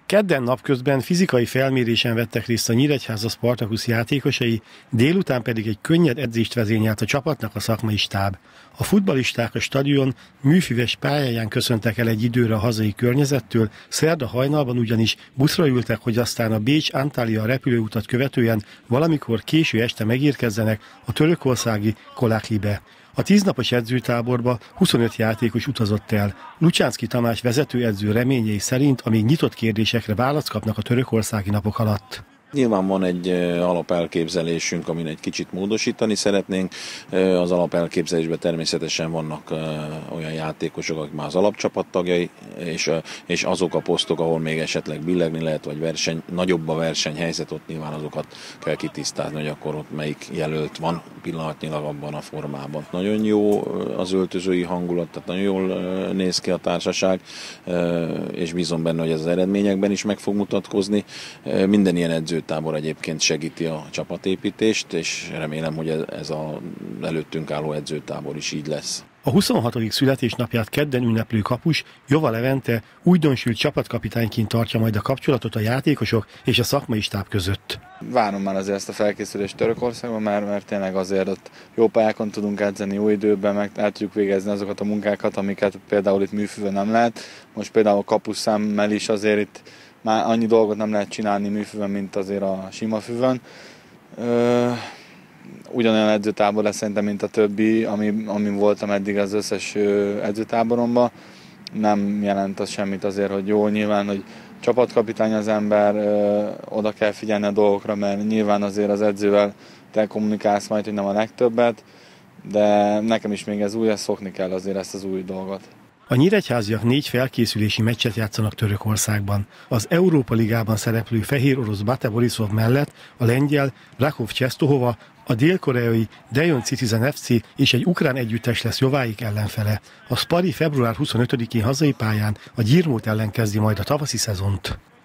Kedden napközben fizikai felmérésen vettek részt a Nyíregyháza Spartacus játékosai, délután pedig egy könnyed edzést vezényelt a csapatnak a szakmai stáb. A futballisták a stadion műfüves pályáján köszöntek el egy időre a hazai környezettől, szerda hajnalban ugyanis buszra ültek, hogy aztán a Bécs-Antalya repülőutat követően valamikor késő este megérkezzenek a törökországi Konakribe. A 10 napos edzőtáborba 25 játékos utazott el. Lucsánszky Tamás vezetőedző reményei szerint a még nyitott kérdésekre választ kapnak a törökországi napok alatt. Nyilván van egy alapelképzelésünk, amin egy kicsit módosítani szeretnénk. Az alapelképzelésben természetesen vannak olyan játékosok, akik már az alapcsapat tagjai, és azok a posztok, ahol még esetleg billegni lehet, vagy nagyobb a versenyhelyzet, ott nyilván azokat kell kitisztázni, hogy akkor ott melyik jelölt van pillanatnyilag abban a formában. Nagyon jó az öltözői hangulat, tehát nagyon jól néz ki a társaság, és bízom benne, hogy ez az eredményekben is meg fog mutatkozni. Minden ilyen edzőtábor egyébként segíti a csapatépítést, és remélem, hogy ez az előttünk álló edzőtábor is így lesz. A 26. születésnapját kedden ünneplő kapus Jova Levente újdonsült csapatkapitányként tartja majd a kapcsolatot a játékosok és a szakmai stáb között. Várom már azért ezt a felkészülést Törökországban, mert tényleg azért ott jó pályákon tudunk edzeni, jó időben meg el tudjuk végezni azokat a munkákat, amiket például itt műfüvön nem lehet. Most például a kapuszszámmel is azért itt már annyi dolgot nem lehet csinálni műfüvön, mint azért a sima füvön. Ugyanolyan edzőtábor lesz szerintem, mint a többi, amin voltam eddig az összes edzőtáboromban. Nem jelent az semmit azért, hogy jó, nyilván, hogy csapatkapitány az ember, oda kell figyelni a dolgokra, mert nyilván azért az edzővel te kommunikálsz majd, hogy nem a legtöbbet, de nekem is még ez új, ezt szokni kell azért ezt az új dolgot. A nyíregyháziak 4 felkészülési meccset játszanak Törökországban. Az Európa Ligában szereplő fehér orosz Bate Borisov mellett a lengyel Rakov Czestochowa, a dél-koreai Daejeon Citizen FC és egy ukrán együttes lesz Jováik ellenfele. A Spari február 25-én hazai pályán a Gyirmót ellen kezdi majd a tavaszi szezont.